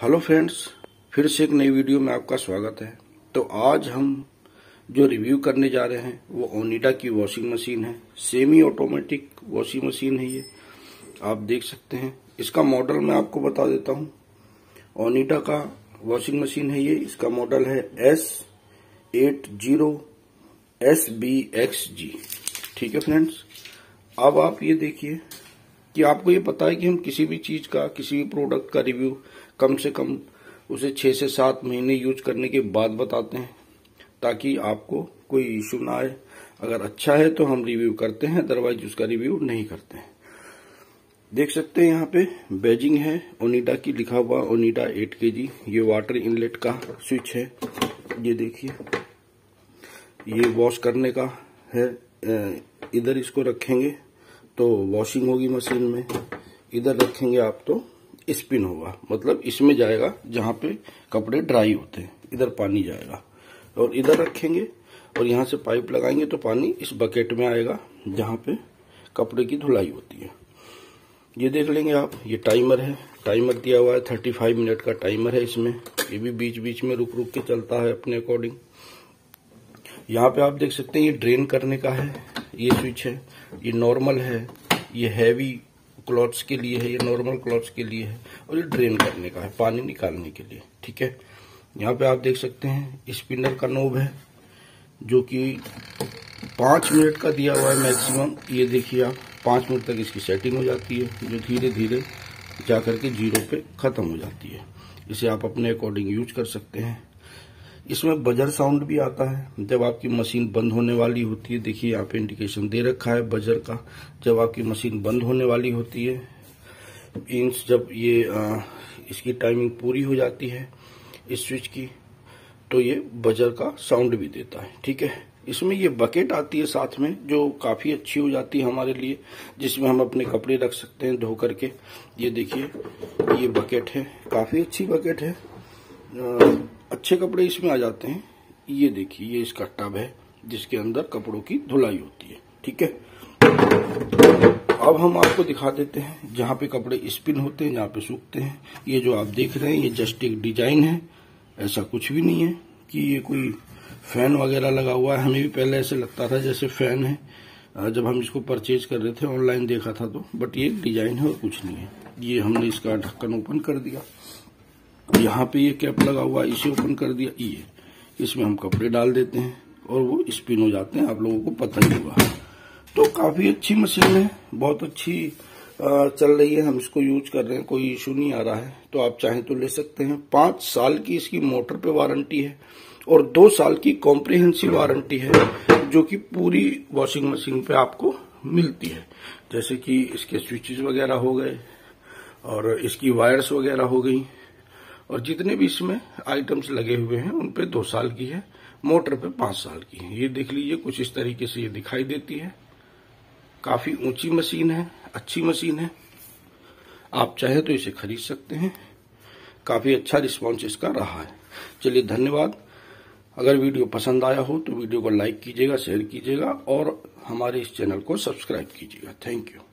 Hello friends, फिर से एक नई वीडियो में आपका स्वागत है। तो आज हम जो रिव्यू करने जा रहे हैं वो ओनिडा की वॉशिंग मशीन है। सेमी ऑटोमेटिक वॉशिंग मशीन है ये, आप देख सकते हैं। इसका मॉडल मैं आपको बता देता हूँ। ओनिडा का वॉशिंग मशीन है ये, इसका मॉडल है S80SBXG। ठीक है फ्रेंड्स, अब आप ये देखिए कि आपको ये पता है कि हम किसी भी चीज का, किसी भी प्रोडक्ट का रिव्यू कम से कम उसे 6 से 7 महीने यूज करने के बाद बताते हैं, ताकि आपको कोई इश्यू ना आए। अगर अच्छा है तो हम रिव्यू करते हैं, अदरवाइज उसका रिव्यू नहीं करते हैं। देख सकते हैं यहाँ पे बैजिंग है ओनिडा की, लिखा हुआ ओनिडा 8 kg। ये वाटर इनलेट का स्विच है, ये देखिए। ये वॉश करने का है, इधर इसको रखेंगे तो वॉशिंग होगी मशीन में, इधर रखेंगे आप तो स्पिन होगा, मतलब इसमें जाएगा जहां पे कपड़े ड्राई होते हैं, इधर पानी जाएगा। और इधर रखेंगे और यहां से पाइप लगाएंगे तो पानी इस बकेट में आएगा जहां पे कपड़े की धुलाई होती है। ये देख लेंगे आप, ये टाइमर है, टाइमर दिया हुआ है, 35 मिनट का टाइमर है इसमें। ये भी बीच बीच में रुक रुक के चलता है अपने अकॉर्डिंग। यहाँ पे आप देख सकते हैं ये ड्रेन करने का है, ये स्विच है। ये नॉर्मल है, ये हैवी क्लॉथ्स के लिए है, ये नॉर्मल क्लॉथ्स के लिए है। और ये ड्रेन करने का है, पानी निकालने के लिए। ठीक है, यहाँ पे आप देख सकते हैं स्पिनर का नोब है, जो कि 5 मिनट का दिया हुआ है मैक्सिमम। ये देखिए आप, 5 मिनट तक इसकी सेटिंग हो जाती है, जो धीरे धीरे जाकर के 0 पे खत्म हो जाती है। इसे आप अपने अकॉर्डिंग यूज कर सकते हैं। इसमें बजर साउंड भी आता है जब आपकी मशीन बंद होने वाली होती है। देखिए यहाँ पे इंडिकेशन दे रखा है बजर का, जब आपकी मशीन बंद होने वाली होती है, मीन्स जब ये इसकी टाइमिंग पूरी हो जाती है इस स्विच की, तो ये बजर का साउंड भी देता है। ठीक है, इसमें ये बकेट आती है साथ में, जो काफी अच्छी हो जाती है हमारे लिए, जिसमें हम अपने कपड़े रख सकते हैं धो करके। ये देखिए, ये बकेट है, काफी अच्छी बकेट है, अच्छे कपड़े इसमें आ जाते हैं। ये देखिए, ये इसका टब है जिसके अंदर कपड़ों की धुलाई होती है। ठीक है, अब हम आपको दिखा देते हैं जहां पे कपड़े स्पिन होते हैं, जहां पे सूखते हैं। ये जो आप देख रहे हैं ये जस्ट एक डिजाइन है, ऐसा कुछ भी नहीं है कि ये कोई फैन वगैरह लगा हुआ है। हमें भी पहले ऐसे लगता था जैसे फैन है, जब हम इसको परचेज कर रहे थे, ऑनलाइन देखा था तो, बट ये एक डिजाइन है और कुछ नहीं है। ये हमने इसका ढक्कन ओपन कर दिया, यहाँ पे ये कैप लगा हुआ है, इसे ओपन कर दिया, ये इसमें हम कपड़े डाल देते हैं और वो स्पिन हो जाते हैं, आप लोगों को पता ही होगा। तो काफी अच्छी मशीन है, बहुत अच्छी चल रही है, हम इसको यूज कर रहे हैं, कोई इशू नहीं आ रहा है। तो आप चाहें तो ले सकते हैं। 5 साल की इसकी मोटर पे वारंटी है और 2 साल की कॉम्प्रिहेंसिव वारंटी है, जो कि पूरी वॉशिंग मशीन पे आपको मिलती है। जैसे कि इसके स्विचेस वगैरह हो गए और इसकी वायर्स वगैरह हो गई, और जितने भी इसमें आइटम्स लगे हुए हैं उन पे 2 साल की है, मोटर पे 5 साल की है। ये देख लीजिए, कुछ इस तरीके से ये दिखाई देती है। काफी ऊंची मशीन है, अच्छी मशीन है, आप चाहे तो इसे खरीद सकते हैं। काफी अच्छा रिस्पॉन्स इसका रहा है। चलिए, धन्यवाद। अगर वीडियो पसंद आया हो तो वीडियो को लाइक कीजिएगा, शेयर कीजिएगा और हमारे इस चैनल को सब्सक्राइब कीजिएगा। Thank you.